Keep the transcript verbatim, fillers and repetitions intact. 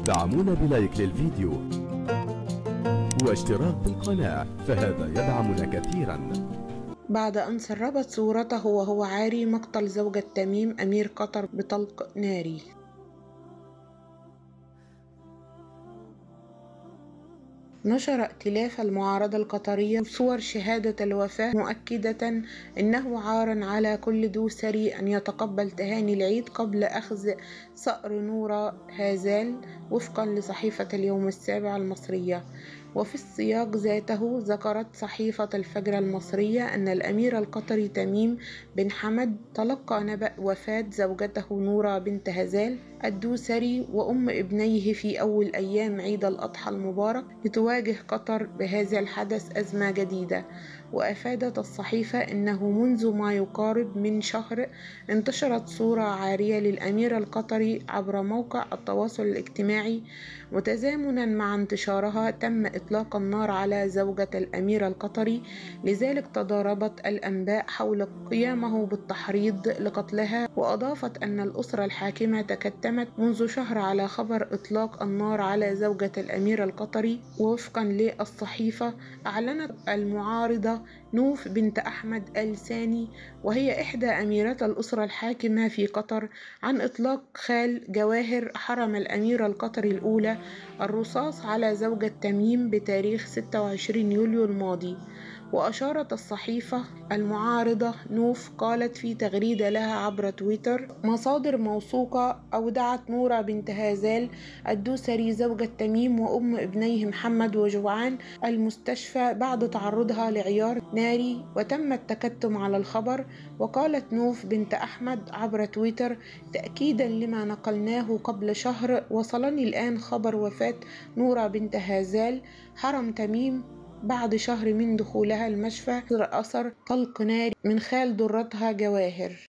دعمونا بلايك للفيديو واشتراك بالقناة، فهذا يدعمنا كثيرا. بعد أن سربت صورته وهو عاري مقتل زوجة تميم أمير قطر بطلق ناري. نشر ائتلاف المعارضة القطرية صور شهادة الوفاة مؤكدة أنه عار على كل دوسري أن يتقبل تهاني العيد قبل أخذ صقر نورا هازال وفقا لصحيفة اليوم السابع المصرية. وفي السياق ذاته ذكرت صحيفة الفجر المصرية أن الأمير القطري تميم بن حمد تلقى نبأ وفاة زوجته نورا بنت هازال الدوسري وأم ابنيه في أول أيام عيد الأضحى المبارك لتواجه قطر بهذا الحدث أزمة جديدة. وأفادت الصحيفة أنه منذ ما يقارب من شهر انتشرت صورة عارية للأمير القطري عبر موقع التواصل الاجتماعي، وتزامنا مع انتشارها تم إطلاق النار على زوجة الأمير القطري، لذلك تضاربت الأنباء حول قيامه بالتحريض لقتلها. وأضافت أن الأسرة الحاكمة تكتمت منذ شهر على خبر إطلاق النار على زوجة الأمير القطري. ووفقا للصحيفة أعلنت المعارضة نوف بنت أحمد آل ثاني وهي إحدى أميرات الأسرة الحاكمة في قطر عن إطلاق خال جواهر حرم الأميرة القطري الأولى الرصاص على زوجة تميم بتاريخ ستة وعشرين يوليو الماضي. وأشارت الصحيفة المعارضة نوف قالت في تغريدة لها عبر تويتر: مصادر موثوقة أودعت نورا بنت هازال الدوسري زوجة تميم وأم ابنيه محمد وجوعان المستشفى بعد تعرضها لعيار ناري وتم التكتم على الخبر. وقالت نوف بنت أحمد عبر تويتر: تأكيدا لما نقلناه قبل شهر، وصلني الآن خبر وفاة نورا بنت هازال حرم تميم بعد شهر من دخولها المشفى أثر طلق ناري من خال ضرتها جواهر.